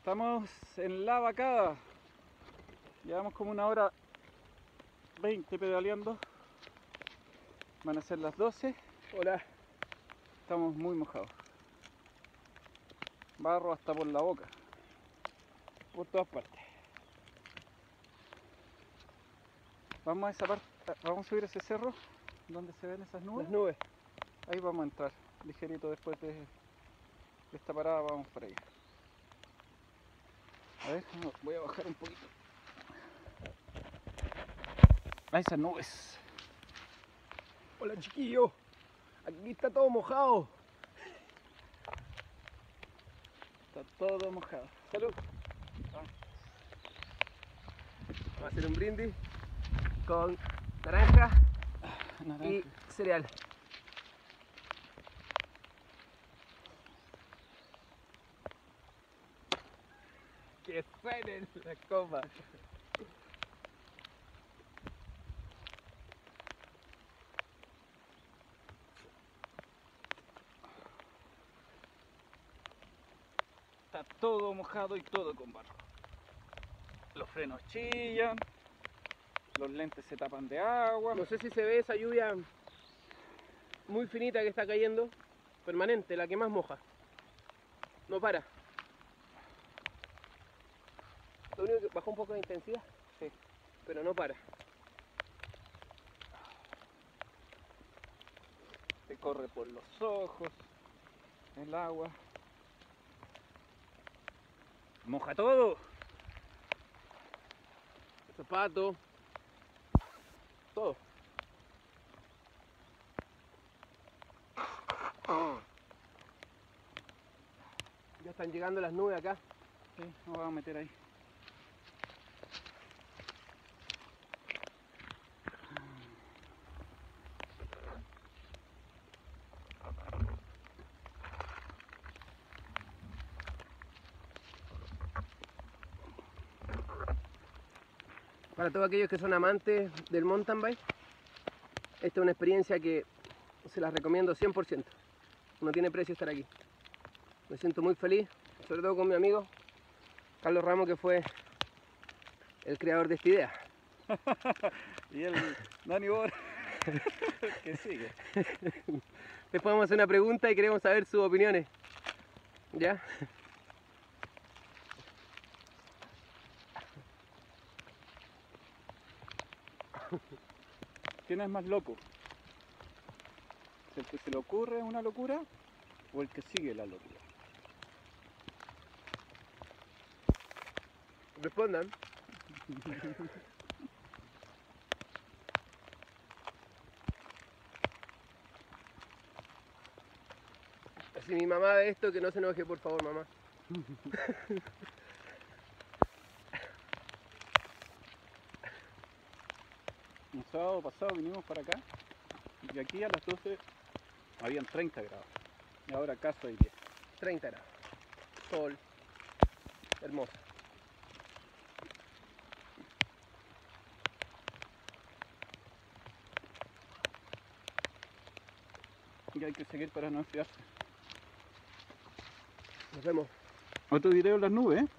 Estamos en La Vacada. Llevamos como 1 hora 20 pedaleando. Van a ser las 12. Hola. Estamos muy mojados. Barro hasta por la boca. Por todas partes. Vamos a esa parte. Vamos a subir ese cerro donde se ven esas nubes. Las nubes. Ahí vamos a entrar. Ligerito después de esta parada vamos para allá. A ver, voy a bajar un poquito. A esas nubes. Hola chiquillo. Aquí está todo mojado. Está todo mojado. Salud. Vamos a hacer un brindis con naranja y cereal. Que suene la copa. Está todo mojado y todo con barro. Los frenos chillan, los lentes se tapan de agua. No sé si se ve esa lluvia muy finita que está cayendo, permanente, la que más moja. No para. Lo único que bajó un poco de intensidad, Sí. pero no para. Te corre por los ojos, el agua. Moja todo. Zapato, todo. Ya están llegando las nubes acá. Sí, nos vamos a meter ahí. Para todos aquellos que son amantes del mountain bike, esta es una experiencia que se las recomiendo 100%. No tiene precio estar aquí. Me siento muy feliz, sobre todo con mi amigo Carlos Ramos, que fue el creador de esta idea. Y el Dani Bor que sigue. Les podemos hacer una pregunta y queremos saber sus opiniones. ¿Ya? ¿Quién es más loco? ¿El que se le ocurre una locura o el que sigue la locura? Respondan. Si mi mamá ve esto, que no se enoje, por favor, mamá. El sábado pasado vinimos para acá y aquí a las 12 habían 30 grados y ahora acaso hay 10. 30 grados. Sol. Hermoso. Y hay que seguir para no enfriarse. Nos vemos. Otro video en las nubes, ¿eh?